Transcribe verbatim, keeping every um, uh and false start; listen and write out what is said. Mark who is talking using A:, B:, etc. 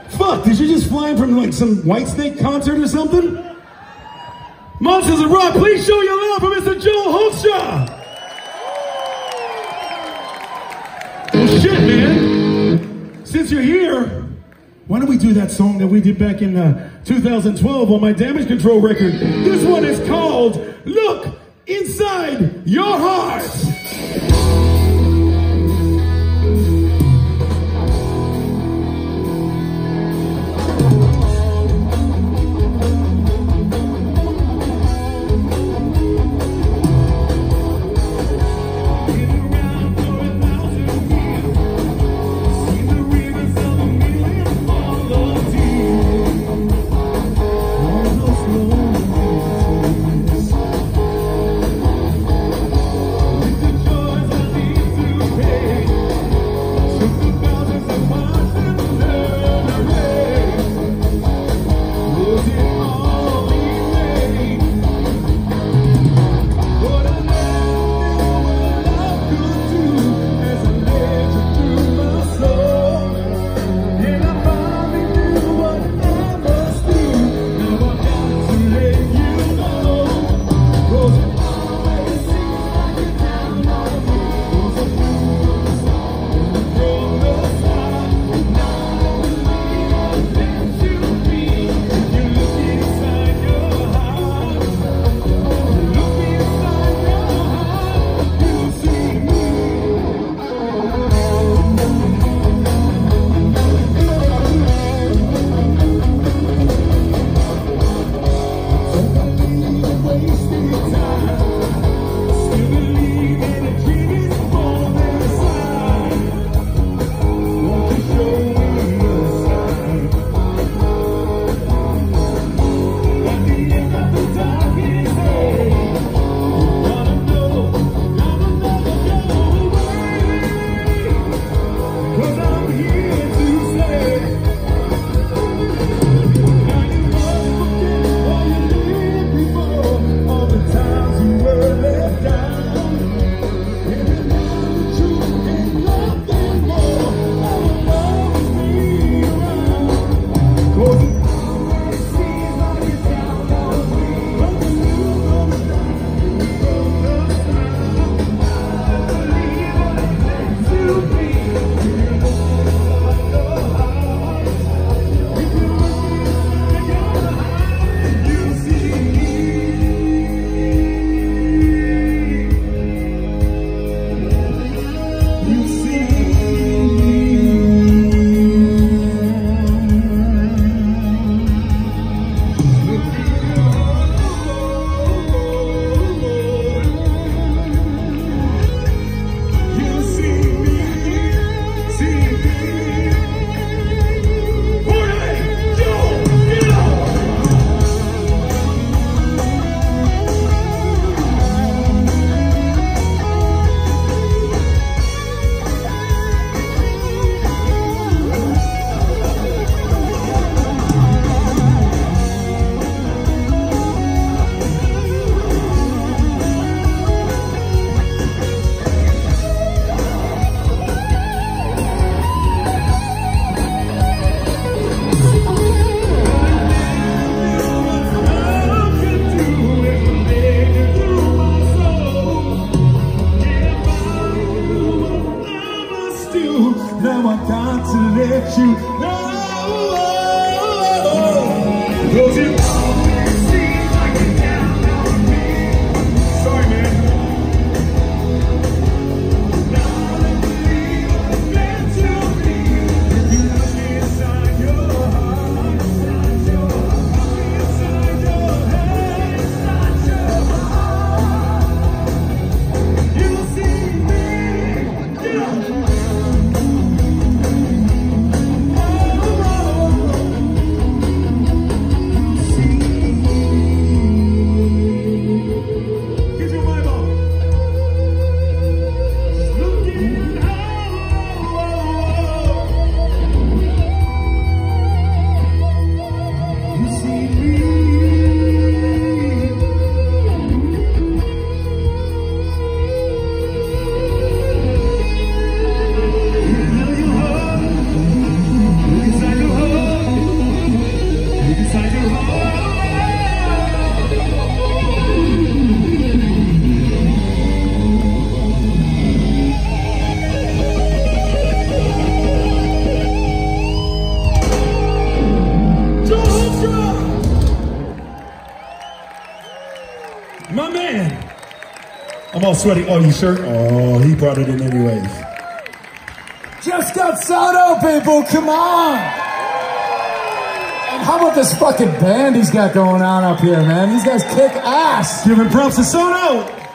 A: Fuck, did you just fly in from like some Whitesnake concert or something? Monsters of Rock, please show your love for Mister Joel Holstra! Well, shit, man. Since you're here, why don't we do that song that we did back in uh, two thousand twelve on my Damage Control record? This one is called Look Inside Your Heart!
B: Now I got to let you know. Cause you always seem like you're down on me. Sorry, man. Now I believe I'm meant to be. You look inside your heart, inside your heart, inside your head, inside your heart. You see me, you know. Oh,
A: My man. I'm all sweaty. Oh, you sure? Oh, he brought it in anyways.
C: Just got Soto, people, come on! And how about this fucking band he's got going on up here, man? These guys kick ass!
A: Giving props to Soto!